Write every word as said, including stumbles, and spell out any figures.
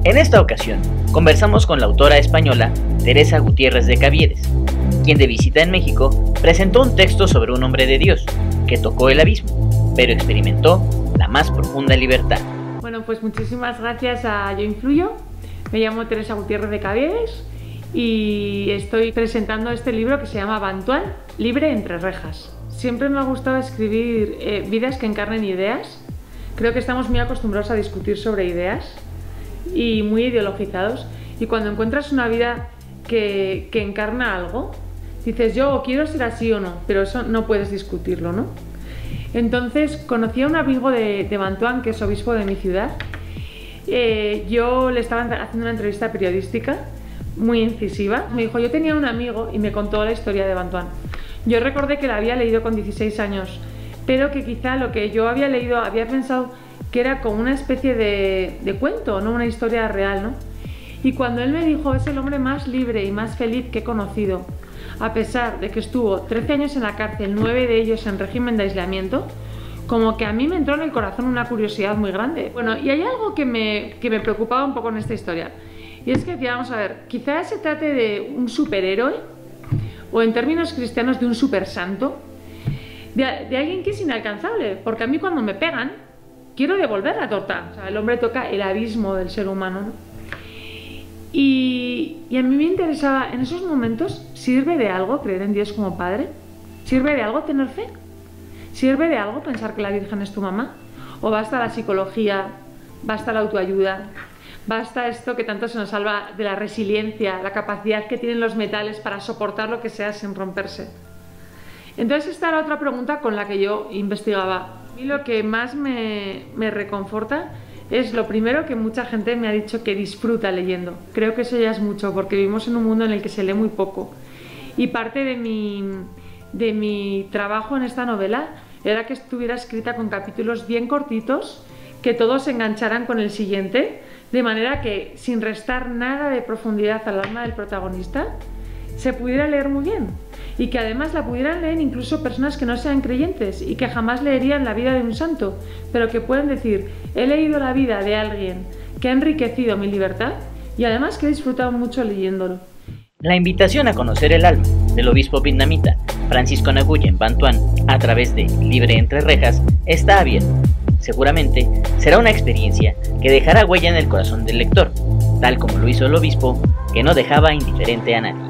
En esta ocasión, conversamos con la autora española Teresa Gutiérrez de Caviedes, quien de visita en México presentó un texto sobre un hombre de Dios que tocó el abismo, pero experimentó la más profunda libertad. Bueno, pues muchísimas gracias a Yo Influyo. Me llamo Teresa Gutiérrez de Caviedes y estoy presentando este libro que se llama Bantuán, libre entre rejas. Siempre me ha gustado escribir eh, vidas que encarnen ideas. Creo que estamos muy acostumbrados a discutir sobre ideas y muy ideologizados, y cuando encuentras una vida que, que encarna algo, dices yo quiero ser así o no, pero eso no puedes discutirlo, ¿no? Entonces conocí a un amigo de, de Bantuán, que es obispo de mi ciudad. Eh, yo le estaba haciendo una entrevista periodística muy incisiva. Me dijo, yo tenía un amigo, y me contó la historia de Bantuán. Yo recordé que la había leído con dieciséis años, pero que quizá lo que yo había leído había pensado que era como una especie de, de cuento, no una historia real, ¿no? Y cuando él me dijo, es el hombre más libre y más feliz que he conocido, a pesar de que estuvo trece años en la cárcel, nueve de ellos en régimen de aislamiento, como que a mí me entró en el corazón una curiosidad muy grande. Bueno, y hay algo que me, que me preocupaba un poco en esta historia, y es que decía, vamos a ver, quizás se trate de un superhéroe, o en términos cristianos de un supersanto, de, de alguien que es inalcanzable, porque a mí cuando me pegan, quiero devolver la torta. O sea, el hombre toca el abismo del ser humano, ¿no? Y, y a mí me interesaba, en esos momentos, ¿sirve de algo creer en Dios como Padre? ¿Sirve de algo tener fe? ¿Sirve de algo pensar que la Virgen es tu mamá? ¿O basta la psicología, basta la autoayuda, basta esto que tanto se nos salva de la resiliencia, la capacidad que tienen los metales para soportar lo que sea sin romperse? Entonces esta era otra pregunta con la que yo investigaba. Y lo que más me, me reconforta es lo primero, que mucha gente me ha dicho que disfruta leyendo. Creo que eso ya es mucho, porque vivimos en un mundo en el que se lee muy poco. Y parte de mi, de mi trabajo en esta novela era que estuviera escrita con capítulos bien cortitos, que todos se engancharan con el siguiente, de manera que, sin restar nada de profundidad al alma del protagonista, se pudiera leer muy bien. Y que además la pudieran leer incluso personas que no sean creyentes y que jamás leerían la vida de un santo, pero que pueden decir, he leído la vida de alguien que ha enriquecido mi libertad y además que he disfrutado mucho leyéndolo. La invitación a conocer el alma del obispo vietnamita Francisco Nguyen Van Thuan a través de Libre entre Rejas está abierta. Seguramente será una experiencia que dejará huella en el corazón del lector, tal como lo hizo el obispo, que no dejaba indiferente a nadie.